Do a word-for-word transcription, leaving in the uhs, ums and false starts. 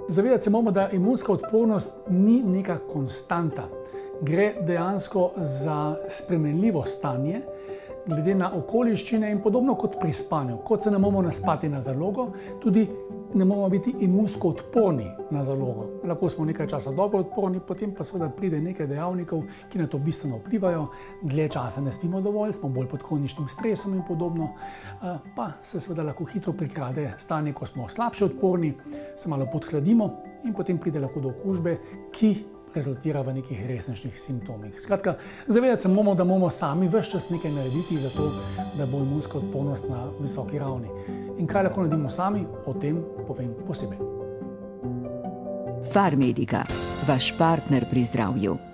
Zavedati se moramo, da imunska odpornost ni neka konstanta. Gre dejansko za spremenljivo stanje, glede na okoliščine in podobno kot pri spanju. Kot se ne moramo naspati na zalogo, tudi ne moramo biti imunsko odporni na zalogo. Lahko smo nekaj časa dobro odporni, potem pa seveda pride nekaj dejavnikov, ki na to bistveno vplivajo. Dlje časa ne spimo dovolj, smo bolj pod kroničnim stresom in podobno. Pa se seveda lahko hitro prikrade stanje, ko smo slabše odporni, se malo podhladimo in potem pride lahko do okužbe, ki rezultira v nekih resnejših simptomih. Skratka, zavedati se moramo, da moramo sami ves čas nekaj narediti za to, da bo imunska odpornost na visoki ravni. In kaj lahko naredimo sami, o tem povem posebej. Farmedica, vaš partner pri zdravju.